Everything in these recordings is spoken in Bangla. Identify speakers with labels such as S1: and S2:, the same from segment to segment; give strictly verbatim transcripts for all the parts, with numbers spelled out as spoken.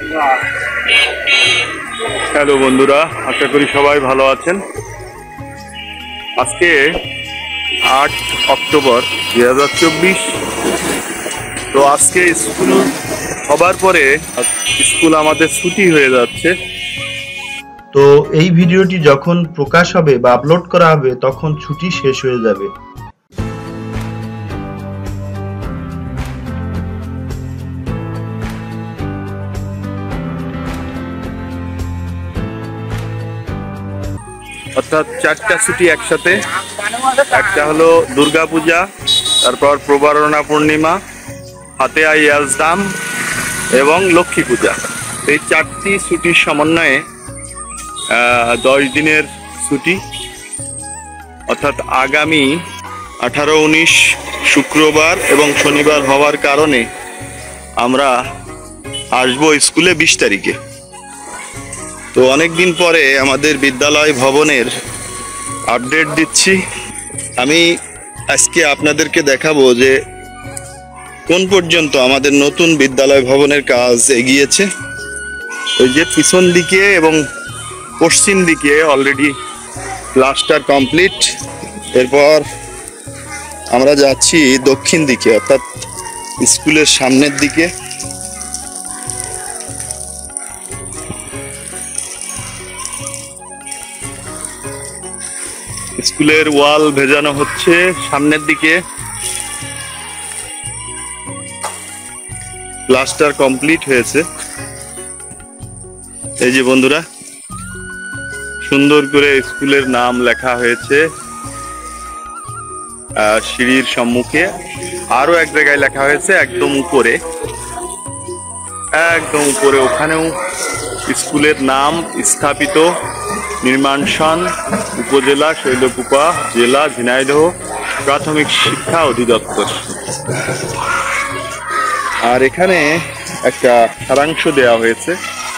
S1: হ্যালো বন্ধুরা, আশা করি সবাই ভালো আছেন। আজকে আট অক্টোবর দুই হাজার চব্বিশ। তো আজকে স্কুল হবার পরে স্কুল আমাদের ছুটি হয়ে যাচ্ছে।
S2: তো এই ভিডিওটি যখন প্রকাশ হবে বা আপলোড করা হবে তখন ছুটি শেষ হয়ে যাবে।
S1: অর্থাৎ চারটা ছুটি একসাথে। একটা হলো দুর্গা পূজা, তারপর প্রবারণা পূর্ণিমা, হাতে আই ইয়াজদাম এবং লক্ষ্মী পূজা। এই চারটি ছুটির সমন্বয়ে দশ দিনের ছুটি, অর্থাৎ আগামী আঠারো উনিশ শুক্রবার এবং শনিবার হওয়ার কারণে আমরা আসবো স্কুলে বিশ তারিখে। তো অনেক দিন পরে আমাদের বিদ্যালয় ভবনের আপডেট দিচ্ছি। আমি আজকে আপনাদেরকে দেখাবো যে কোন পর্যন্ত আমাদের নতুন বিদ্যালয় ভবনের কাজ এগিয়েছে। ওই যে পিছন দিকে এবং পশ্চিম দিকে অলরেডি প্লাস্টার কমপ্লিট। এরপর আমরা যাচ্ছি দক্ষিণ দিকে, অর্থাৎ স্কুলের সামনের দিকে। স্কুলের ওয়াল ভেজানো হচ্ছে সামনের দিকে। প্লাস্টার কমপ্লিট হয়েছে। এই যে বন্ধুরা, সুন্দর করে স্কুলের নাম লেখা হয়েছে সিঁড়ির সম্মুখে। আরো এক জায়গায় লেখা হয়েছে একদম উপরে, একদম উপরে ওখানেও স্কুলের নাম স্থাপিত। নির্মাণ সন উপজেলা শৈলকুপা, জেলা ঝিনাইদহ প্রাথমিক শিক্ষা অধিদপ্তর। আর এখানে একটা সারাংশ দেওয়া হয়েছে।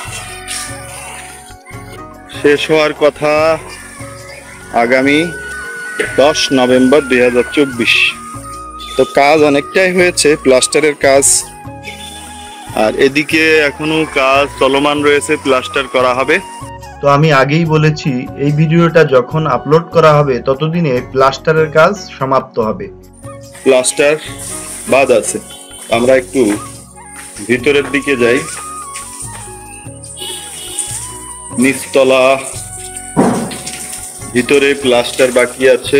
S1: শেষ হওয়ার কথা আগামী দশ নভেম্বর দুই হাজার চব্বিশ। তো কাজ অনেকটাই হয়েছে, প্লাস্টারের কাজ। আর এদিকে এখনো কাজ চলমান রয়েছে, প্লাস্টার করা হবে।
S2: তো আমি আগেই বলেছি এই ভিডিওটা যখন আপলোড করা হবে ততদিনে প্লাস্টারের কাজ সমাপ্ত হবে।
S1: প্লাস্টার বাদ আছে। আমরা একটু ভিতরের দিকে যাই। নিচতলা ভিতরে প্লাস্টার বাকি আছে।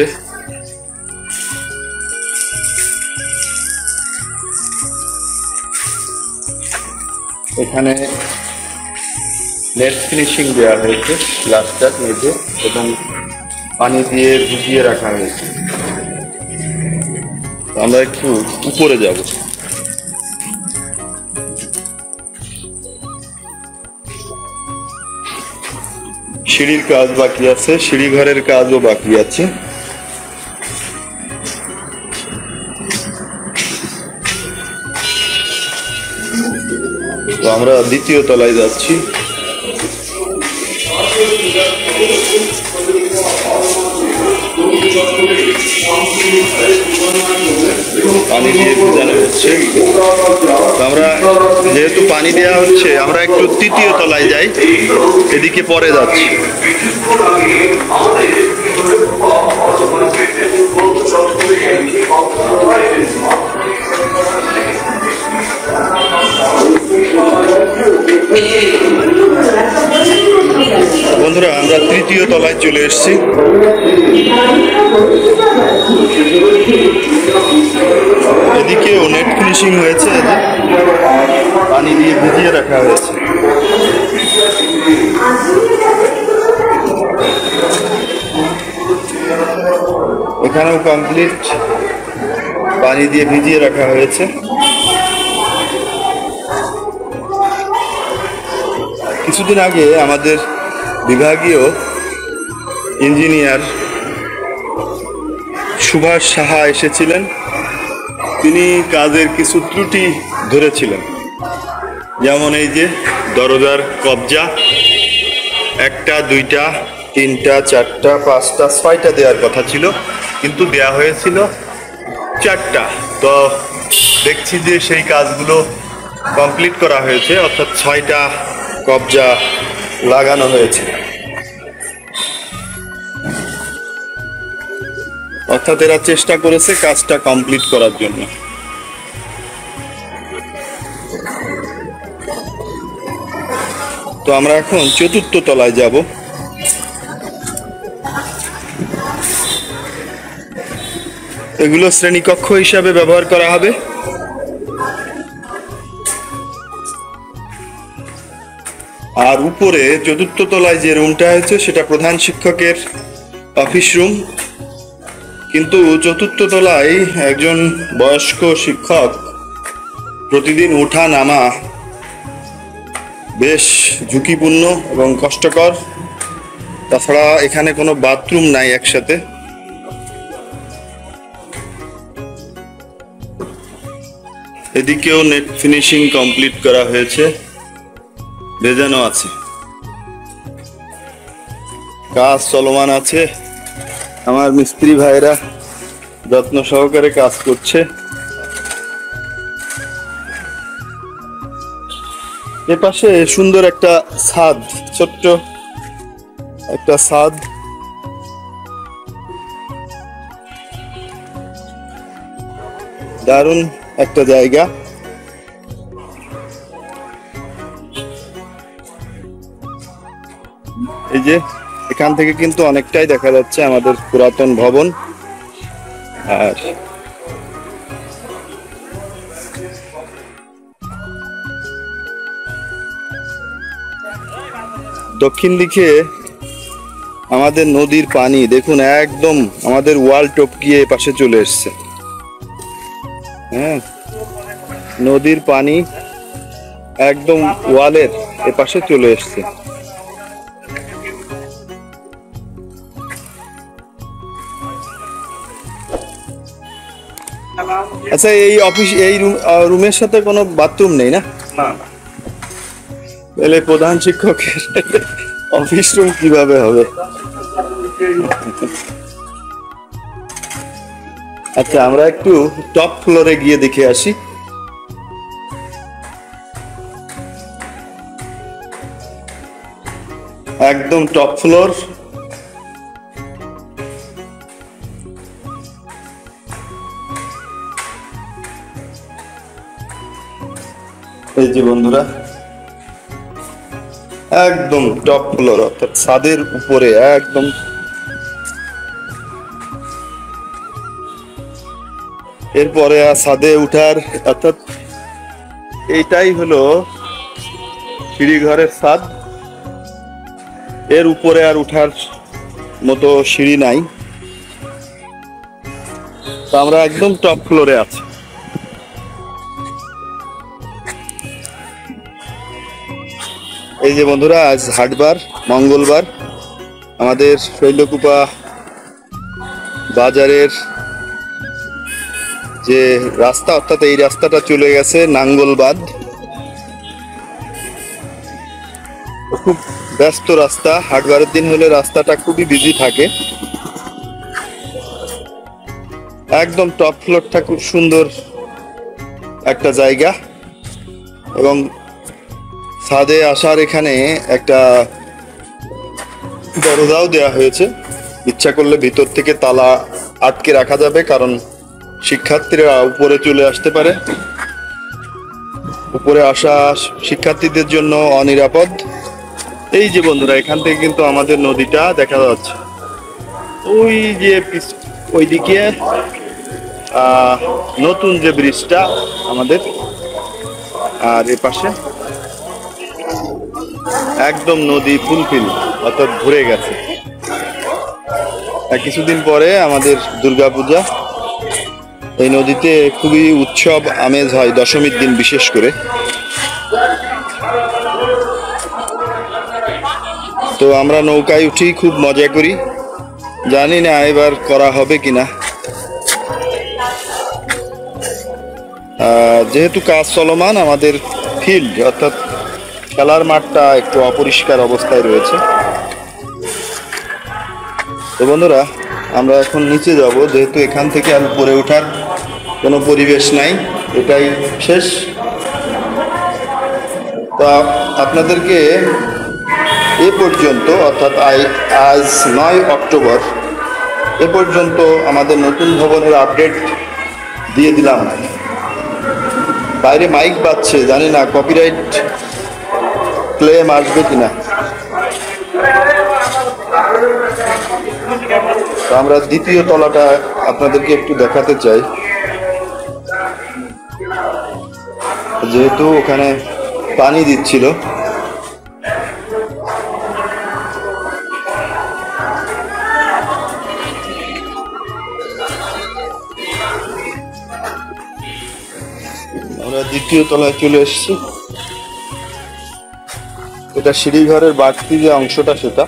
S1: এখানে নেট ফিনিশিং দেওয়া হয়েছে, প্লাস্টার মেঝে এবং পানি দিয়ে ভিজিয়ে রাখা হয়েছে। আমরা একটু উপরে যাব। সিঁড়ির কাজ বাকি আছে, সিঁড়ি ঘরের কাজও বাকি আছে। তো আমরা দ্বিতীয় তলায় যাচ্ছি। পানি দিয়ে বোঝানো হচ্ছে। আমরা যেহেতু পানি দেওয়া হচ্ছে, আমরা একটু তৃতীয় তলায় যাই, এদিকে পরে যাচ্ছি। বন্ধুরা, আমরা তৃতীয় তলায় চলে এসেছি। এদিকেও নেট ফিনিশিং হয়েছে, পানি দিয়ে ভিজিয়ে রাখা হয়েছে। এখানেও কমপ্লিট, পানি দিয়ে ভিজিয়ে রাখা হয়েছে। কিছুদিন আগে আমাদের বিভাগীয় ইঞ্জিনিয়ার সুভাষ সাহা এসেছিলেন। তিনি কাজের কিছু ত্রুটি ধরেছিলেন, যেমন এই যে দরজার কবজা একটা, দুইটা, তিনটা, চারটা, পাঁচটা, ছয়টা দেওয়ার কথা ছিল, কিন্তু দেয়া হয়েছিল চারটা। তো দেখছি যে সেই কাজগুলো কমপ্লিট করা হয়েছে, অর্থাৎ ছয়টা কবজা লাগানো হয়েছে। অর্থাৎ এরা চেষ্টা করেছে কাজটা কমপ্লিট করার জন্য। তো আমরা এখন চতুর্থ তলায় যাব। এগুলো শ্রেণীকক্ষ হিসাবে ব্যবহার করা হবে। আর উপরে চতুর্থ তলায় যে রুমটা হয়েছে সেটা প্রধান শিক্ষকের অফিস রুম। কিন্তু চতুর্থ তলায় একজন বয়স্ক শিক্ষক প্রতিদিন ওঠা নামা বেশ ঝুঁকিপূর্ণ এবং কষ্টকর। তাছাড়া এখানে কোনো বাথরুম নাই একসাথে। এদিকেও নেট ফিনিশিং কমপ্লিট করা হয়েছে, ভেজানো আছে, কাজ চলমান আছে। আমার মিস্ত্রি ভাইরা যত্ন সহকারে কাজ করছে। এ পাশে সুন্দর একটা ছাদ, ছোট্ট একটা ছাদ। দারুণ একটা জায়গা। এই যে এখান থেকে কিন্তু অনেকটাই দেখা যাচ্ছে আমাদের পুরাতন ভবন। আর দক্ষিণ দিকে আমাদের নদীর পানি দেখুন, একদম আমাদের ওয়াল টপকিয়ে পাশে চলে এসছে। হ্যাঁ, নদীর পানি একদম ওয়ালের এপাশে চলে এসছে। আচ্ছা, এই অফিস এই রুম রুমের সাথে কোনো বাথরুম নেই না? তাহলে প্রধান শিক্ষকের অফিস রুম কিভাবে হবে? আচ্ছা, আমরা একটু টপ ফ্লোরে গিয়ে দেখে আসি। একদম টপ ফ্লোর। এই যে বন্ধুরা, একদম টপ ফ্লোর, অর্থাৎ ছাদের উপরে একদম। এরপরে ছাদে উঠার, অর্থাৎ এইটাই হলো সিঁড়ি ঘরের ছাদ। এর উপরে আর উঠার মতো সিঁড়ি নাই। তো আমরা একদম টপ ফ্লোরে আছি। এই যে বন্ধুরা, আজ হাটবার, মঙ্গলবার। আমাদের শৈলকুপা বাজারের যে রাস্তা, অর্থাৎ এই রাস্তাটা চলে গেছে নাঙ্গলবাদ। খুব ব্যস্ত রাস্তা। হাটবারের দিন হলে রাস্তাটা খুবই বিজি থাকে। একদম টপ ফ্লোরটা খুব সুন্দর একটা জায়গা। এবং ছাদে আসার এখানে একটা দরজাও দেওয়া হয়েছে। ইচ্ছা করলে ভিতর থেকে তালা আটকে রাখা যাবে, কারণ শিক্ষার্থীরা উপরে চলে আসতে পারে। উপরে আসা শিক্ষার্থীদের জন্য অনিরাপদ। এই যে বন্ধুরা, এখান থেকে কিন্তু আমাদের নদীটা দেখা যাচ্ছে। ওই যে ওইদিকে আহ নতুন যে ব্রিজটা আমাদের, আর এ পাশে একদম নদী ফুলফিল, অর্থাৎ ভরে গেছে। কিছুদিন পরে আমাদের দুর্গাপূজা। এই নদীতে খুবই উৎসব আমেজ হয় দশমীর দিন বিশেষ করে। তো আমরা নৌকায় উঠি, খুব মজা করি। জানি না এবার করা হবে কিনা। যেহেতু কাজ চলমান, আমাদের ফিল্ড অর্থাৎ খেলার মাঠটা একটু অপরিষ্কার অবস্থায় রয়েছে। তো বন্ধুরা, আমরা এখন নিচে যাব, যেহেতু এখান থেকে আর উপরে ওঠার কোনো পরিবেশ নাই। এটাই শেষ। তা আপনাদেরকে এ পর্যন্ত অর্থাৎ আজ নয় অক্টোবর এ পর্যন্ত আমাদের নতুন ভবনের আপডেট দিয়ে দিলাম। বাইরে মাইক বাজছে, জানি না কপিরাইট ক্লেম আসবে কিনা। তো আমরা দ্বিতীয় তলাটা আপনাদেরকে একটু দেখাতে চাই, যেহেতু ওখানে পানি দিচ্ছিল। আমরা দ্বিতীয় তলায় চলে এসেছি। এটা সিঁড়িঘরের বাড়তি যে অংশটা সেটা।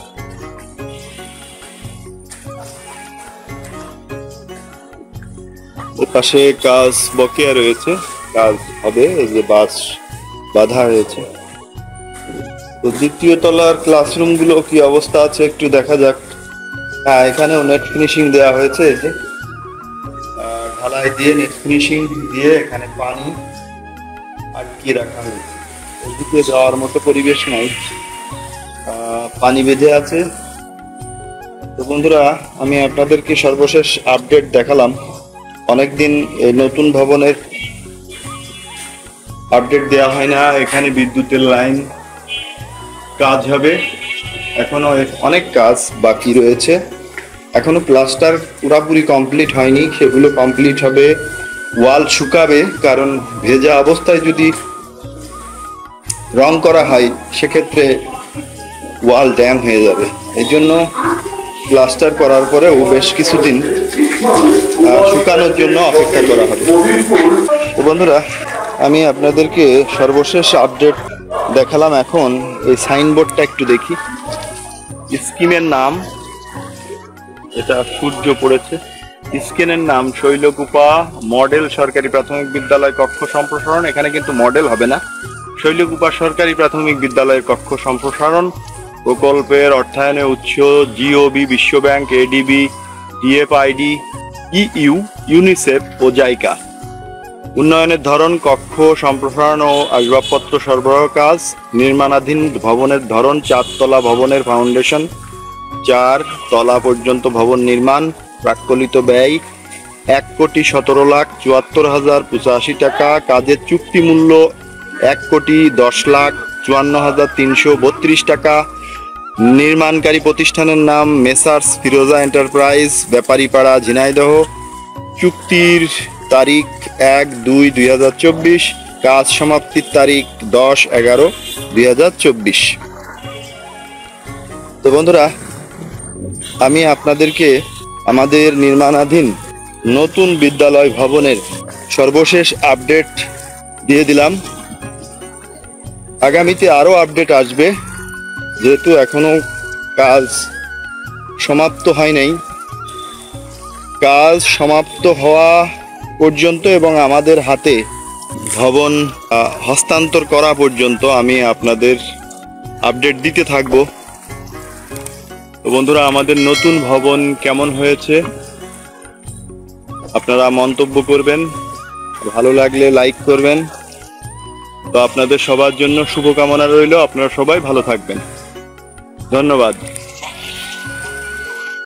S1: পাশে কাজ বকেয়া রয়েছে, কাজ হবে, এই যে বাস বাধা হয়েছে। তো দ্বিতীয় তলার ক্লাসরুম গুলো কি অবস্থা আছে একটু দেখা যাক। হ্যাঁ, এখানেও নেট ফিনিশিং দেওয়া হয়েছে, এই যে ঢালাই দিয়ে নেট ফিনিশিং দিয়ে এখানে পানি আটকিয়ে রাখা হয়েছে। এদিকে যাওয়ার মতো পরিবেশ নাই, পানি বেঁধে আছে। তো বন্ধুরা, আমি আপনাদেরকে সর্বশেষ আপডেট দেখালাম। অনেকদিন এই নতুন ভবনের আপডেট দেওয়া হয় না। এখানে বিদ্যুতের লাইন কাজ হবে, এখনো অনেক কাজ বাকি রয়েছে। এখনো প্লাস্টার পুরোপুরি কমপ্লিট হয়নি, সেগুলো কমপ্লিট হবে। ওয়াল শুকাবে, কারণ ভেজা অবস্থায় যদি রং করা হয় সেক্ষেত্রে ওয়াল ড্যাম হয়ে যাবে। এই জন্য প্লাস্টার করার পরেও বেশ কিছুদিন শুকানোর জন্য অপেক্ষা করা হবে। তো বন্ধুরা, আমি আপনাদেরকে সর্বশেষ আপডেট দেখালাম। এখন এই সাইনবোর্ডটা একটু দেখি। স্কিমের নাম, এটা সূর্য পড়েছে। স্কিমের নাম শৈলকুপা মডেল সরকারি প্রাথমিক বিদ্যালয় কক্ষ সম্প্রসারণ। এখানে কিন্তু মডেল হবে না, শৈলকুপা সরকারি প্রাথমিক বিদ্যালয়ের কক্ষ সম্প্রসারণ প্রকল্পের অর্থায়নে উৎস জিওবি, বিশ্বব্যাংক, এডিবি, ডিএফআইডি, ইইউ, ইউনিসেফ ও জাইকা। উন্নয়নের ধরন কক্ষ সম্প্রসারণ ও আসবাবপত্র সরবরাহ কাজ। নির্মাণাধীন ভবনের ধরন চারতলা ভবনের ফাউন্ডেশন, চার তলা পর্যন্ত ভবন নির্মাণ। প্রাক্কলিত ব্যয় এক কোটি সতেরো লাখ চুয়াত্তর হাজার পঁচাশি টাকা। কাজের চুক্তি মূল্য এক কোটি দশ লাখ চুয়ান্ন হাজার তিনশো বত্রিশ টাকা। নির্মাণকারী প্রতিষ্ঠানের নাম মেসার্স ফিরোজা এন্টারপ্রাইজ, ব্যাপারীপাড়া, ঝিনাইদহ। চুক্তির তারিখ এক দুই দুই হাজার চব্বিশ। কাজ সমাপ্তির তারিখ দশ এগারো দুই হাজার চব্বিশ। তো বন্ধুরা, আমি আপনাদেরকে আমাদের নির্মাণাধীন নতুন বিদ্যালয় ভবনের সর্বশেষ আপডেট দিয়ে দিলাম। আগামীতে আরো আপডেট আসবে, যেহেতু এখনো কাজ সমাপ্ত হয় নাই। কাজ সমাপ্ত হওয়া পর্যন্ত এবং আমাদের হাতে ভবন হস্তান্তর করা পর্যন্ত আমি আপনাদের আপডেট দিতে থাকবো। তো বন্ধুরা, আমাদের নতুন ভবন কেমন হয়েছে আপনারা মন্তব্য করবেন, ভালো লাগলে লাইক করবেন। তো আপনাদের সবার জন্য শুভকামনা রইল, আপনারা সবাই ভালো থাকবেন। ধন্যবাদ।